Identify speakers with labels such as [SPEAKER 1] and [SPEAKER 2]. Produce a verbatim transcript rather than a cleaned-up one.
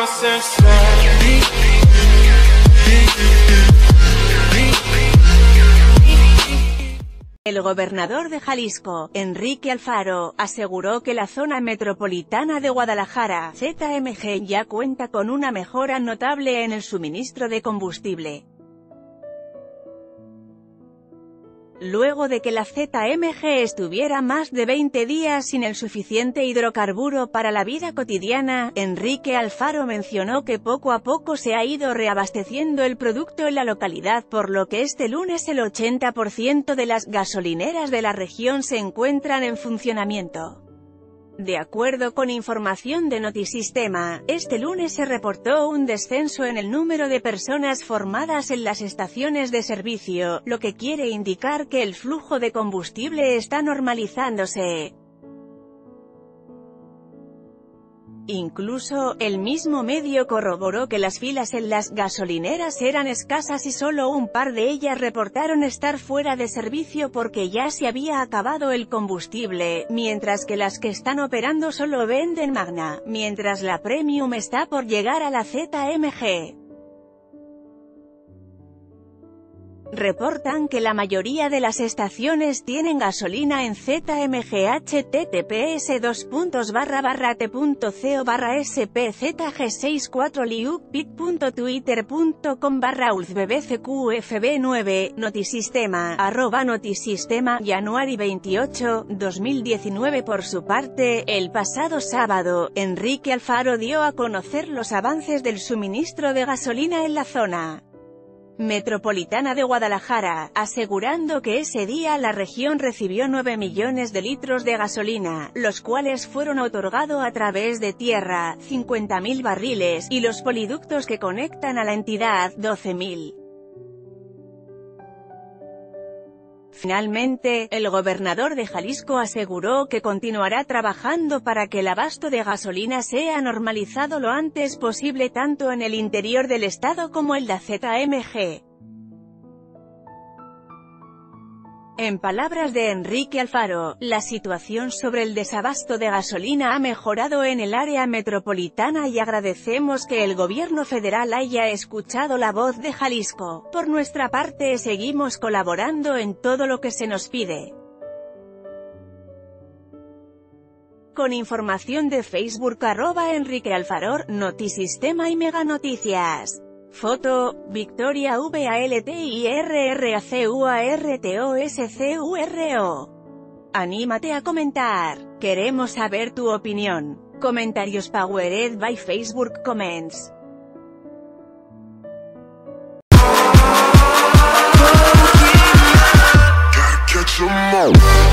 [SPEAKER 1] El gobernador de Jalisco, Enrique Alfaro, aseguró que la zona metropolitana de Guadalajara, Z M G, ya cuenta con una mejora notable en el suministro de combustible. Luego de que la Z M G estuviera más de veinte días sin el suficiente hidrocarburo para la vida cotidiana, Enrique Alfaro mencionó que poco a poco se ha ido reabasteciendo el producto en la localidad, por lo que este lunes el ochenta por ciento de las gasolineras de la región se encuentran en funcionamiento. De acuerdo con información de Notisistema, este lunes se reportó un descenso en el número de personas formadas en las estaciones de servicio, lo que quiere indicar que el flujo de combustible está normalizándose. Incluso, el mismo medio corroboró que las filas en las gasolineras eran escasas y solo un par de ellas reportaron estar fuera de servicio porque ya se había acabado el combustible, mientras que las que están operando solo venden Magna, mientras la Premium está por llegar a la Z M G. Reportan que la mayoría de las estaciones tienen gasolina en Z M G. H T T P S dos puntos barra barra t punto co barra s p z g sesenta y cuatro liupic punto twitter punto com barra uzbbcqfb nueve, Notisistema, arroba Notisistema, January veintiocho, dos mil diecinueve. Por su parte, el pasado sábado, Enrique Alfaro dio a conocer los avances del suministro de gasolina en la zona metropolitana de Guadalajara, asegurando que ese día la región recibió nueve millones de litros de gasolina, los cuales fueron otorgados a través de tierra, cincuenta mil barriles, y los poliductos que conectan a la entidad, doce mil. Finalmente, el gobernador de Jalisco aseguró que continuará trabajando para que el abasto de gasolina sea normalizado lo antes posible tanto en el interior del estado como en la Z M G. En palabras de Enrique Alfaro, la situación sobre el desabasto de gasolina ha mejorado en el área metropolitana y agradecemos que el gobierno federal haya escuchado la voz de Jalisco. Por nuestra parte seguimos colaborando en todo lo que se nos pide. Con información de Facebook arroba Enrique Alfaro, Notisistema y Mega Noticias. Foto, Victoria VALTIRRACUARTOSCURO. Anímate a comentar. Queremos saber tu opinión. Comentarios powered by Facebook Comments.
[SPEAKER 2] Gotta catch 'em all.